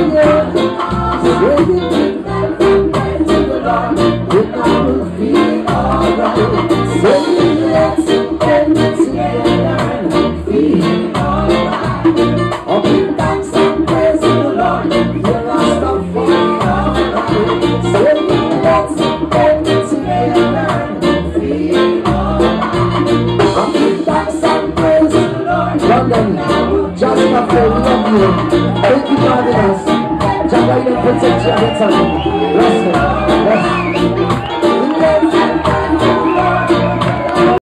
Thank you for having us. Just like you protect you at the time.